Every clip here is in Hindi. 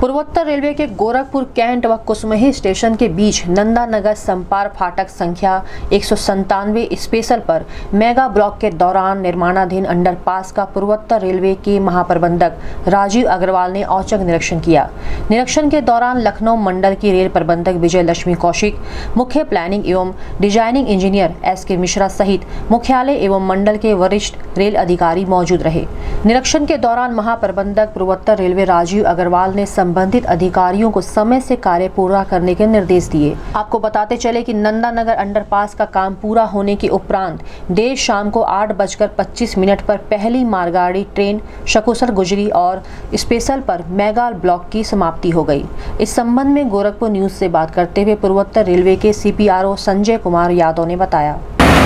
पूर्वोत्तर रेलवे के गोरखपुर कैंट व कुसमही स्टेशन के बीच नंदा नगर संपार फाटक संख्या 197 स्पेशल पर मेगा ब्लॉक के दौरान निर्माणाधीन अंडरपास का पूर्वोत्तर रेलवे के महाप्रबंधक राजीव अग्रवाल ने औचक निरीक्षण किया। निरीक्षण के दौरान लखनऊ मंडल की रेल प्रबंधक विजय लक्ष्मी कौशिक, मुख्य प्लानिंग एवं डिजाइनिंग इंजीनियर SK मिश्रा सहित मुख्यालय एवं मंडल के वरिष्ठ रेल अधिकारी मौजूद रहे। निरीक्षण के दौरान महाप्रबंधक पूर्वोत्तर रेलवे राजीव अग्रवाल ने संबंधित अधिकारियों को समय से कार्य पूरा करने के निर्देश दिए। आपको बताते चले कि नंदा नगर अंडरपास का काम पूरा होने के उपरांत देर शाम को 8:25 पर पहली मालगाड़ी ट्रेन शकुसर गुजरी और स्पेशल पर मेगा ब्लॉक की समाप्ति हो गई। इस संबंध में गोरखपुर न्यूज से बात करते हुए पूर्वोत्तर रेलवे के CPRO संजय कुमार यादव ने बताया।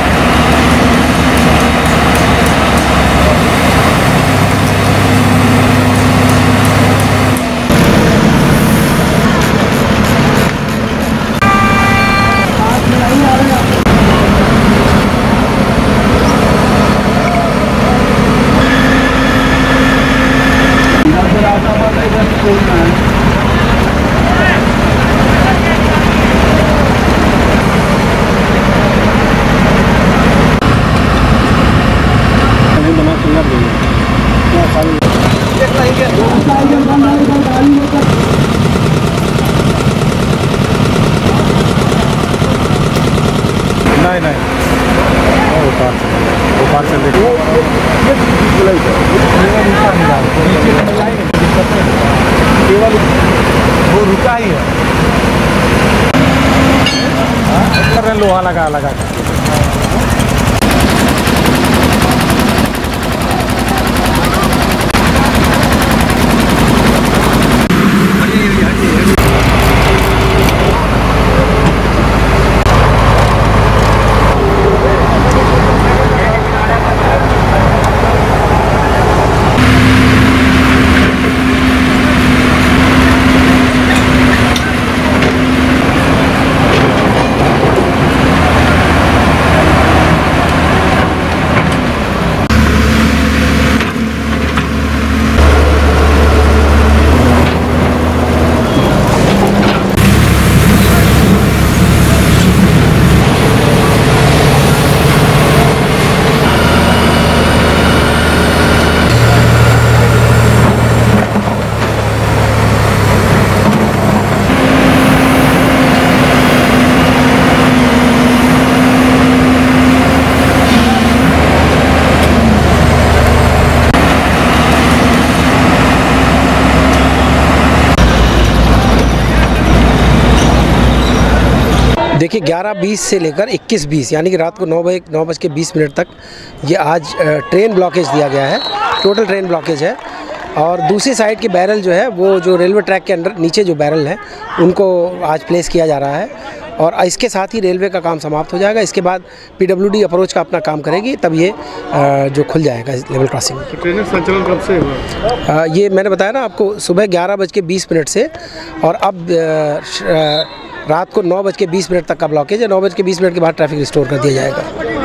नहीं ऊपर चल रही वो रुका ही है, लोहा लगा देखिए 11:20 से लेकर 21:20 यानी कि रात को 9:20 तक ये आज ट्रेन ब्लॉकेज दिया गया है। टोटल ट्रेन ब्लॉकेज है और दूसरी साइड के बैरल जो है वो जो रेलवे ट्रैक के अंदर नीचे जो बैरल हैं उनको आज प्लेस किया जा रहा है और इसके साथ ही रेलवे का काम समाप्त हो जाएगा। इसके बाद PWD अप्रोच का अपना काम करेगी, तब ये जो खुल जाएगा लेवल क्रॉसिंग। तो ट्रेन संचालन कब से हुआ? ये मैंने बताया ना आपको, सुबह 11:20 से और अब रात को 9:20 तक का ब्लॉकेज है। 9:20 के बाद ट्रैफिक रिस्टोर कर दिया जाएगा।